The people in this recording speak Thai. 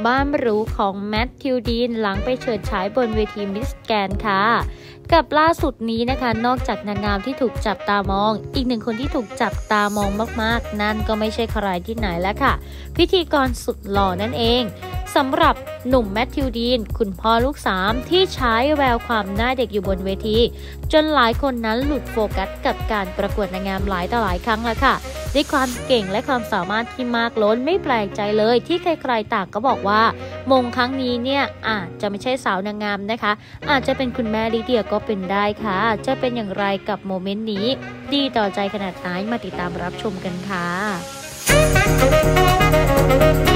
บ้านหรูของแมทธิวดีนหลังไปเฉิดฉายบนเวทีมิสแกรนด์ค่ะกับล่าสุดนี้นะคะนอกจากนางงามที่ถูกจับตามองอีกหนึ่งคนที่ถูกจับตามองมากๆนั่นก็ไม่ใช่ใครที่ไหนแล้วค่ะพิธีกรสุดหล่อนั่นเองสำหรับหนุ่มแมทธิวดีนคุณพ่อลูก3ที่ใช้แววความหน้าเด็กอยู่บนเวทีจนหลายคนนั้นหลุดโฟกัสกับการประกวดนางงามหลายต่อหลายครั้งแล้วค่ะด้วยความเก่งและความสามารถที่มากล้นไม่แปลกใจเลยที่ใครๆต่างก็บอกว่ามงครั้งนี้เนี่ยอาจจะไม่ใช่สาวนางงามนะคะอาจจะเป็นคุณแม่ลิเดียก็เป็นได้ค่ะจะเป็นอย่างไรกับโมเมนต์นี้ดีต่อใจขนาดไหนมาติดตามรับชมกันค่ะ